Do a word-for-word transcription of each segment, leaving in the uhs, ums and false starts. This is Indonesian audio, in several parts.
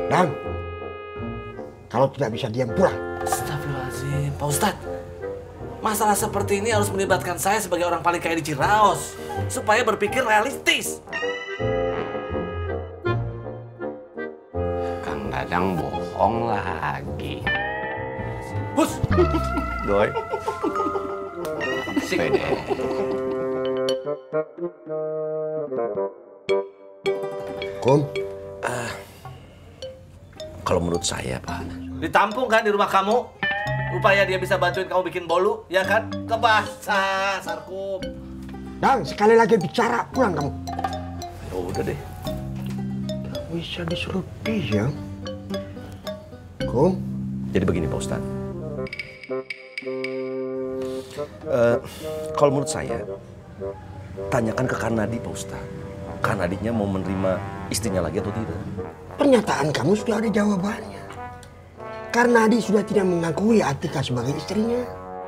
Dan kalau tidak bisa diam pulang. Astagfirullahaladzim, Pak Ustadz. Masalah seperti ini harus melibatkan saya sebagai orang paling kaya di Ciraos. Supaya berpikir realistis. Kang Dadang bohong lagi. Hus! Doi. Pede. Kum, Uh, kalau menurut saya, Pak. Ditampung kan di rumah kamu? Upaya dia bisa bantuin kamu bikin bolu, ya kan? Kebasa, Sarkum. Dan sekali lagi bicara, pulang kamu. Ya udah deh. Bisa disuruh diam. Kum, Jadi begini, Pak Ustadz. Uh, kalau menurut saya, tanyakan ke Karnadi, Pak Ustadz. Karnadinya mau menerima istrinya lagi atau tidak? pernyataan kamu sudah ada jawabannya. Karena Adi sudah tidak mengakui Atika sebagai istrinya.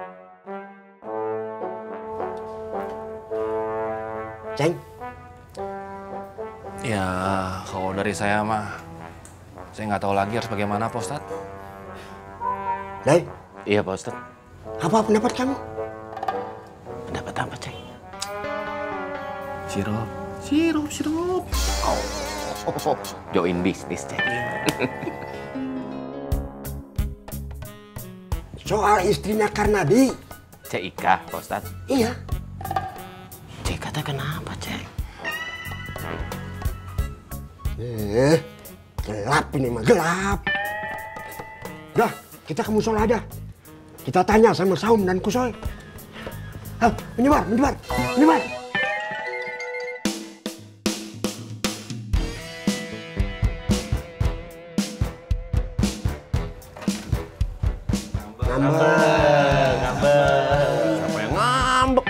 Ceng? Ya, kalau dari saya mah, saya nggak tahu lagi harus bagaimana, Pak Ustadz. Lai, Iya, Pak Ustadz. apa pendapat kamu? Pendapat apa, Ceng? Sirup, sirup, sirup. Oh, oh, oh. Join bisnis, Ceng. Soal istrinya Karnadi. Cek Ika, Pak Ustadz. Iya. Cek kata kenapa, Ceng? Eh, gelap ini mah, gelap. Udah, kita ke musola aja. Kita tanya sama Saum dan Kusoy. Ah, menyebar, menyebar, menyebar. Ngambek, ngambek. Siapa yang ngambek?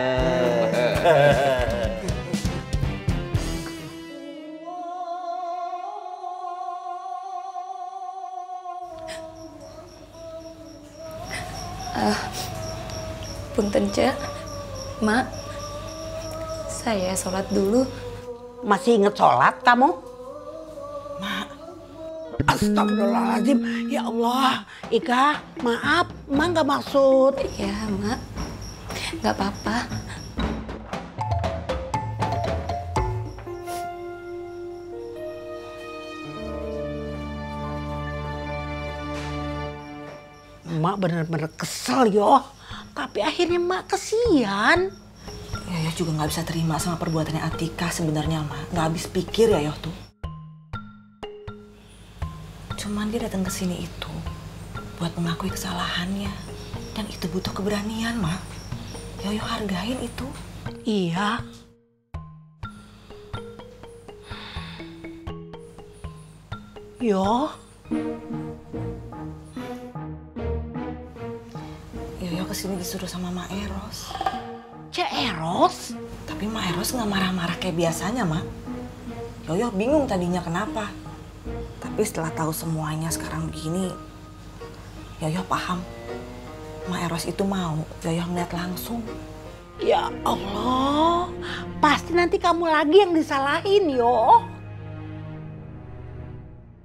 Uh, punten Cek, Mak, saya sholat dulu. Masih inget sholat kamu? Mak, astagfirullahaladzim. Ya Allah, Ika, maaf, Mak nggak maksud. Ya, Mak, nggak apa-apa. Mak bener-bener kesel yo, tapi akhirnya Mak kesian. Yoyo juga nggak bisa terima sama perbuatannya Atika sebenarnya, Mak. Nggak habis pikir ya Yoyo tuh. Cuman dia datang ke sini itu buat mengakui kesalahannya. Dan itu butuh keberanian, Mak. Yoyo hargain itu. Iya. Yo. Yoyo kesini disuruh sama Mak Eros. Cek Eros? Tapi Mak Eros nggak marah-marah kayak biasanya, Mak. Yoyo bingung tadinya kenapa. Tapi setelah tahu semuanya sekarang begini, Yoyo paham. Mak Eros itu mau Yoyo ngeliat langsung. Ya Allah, pasti nanti kamu lagi yang disalahin yo.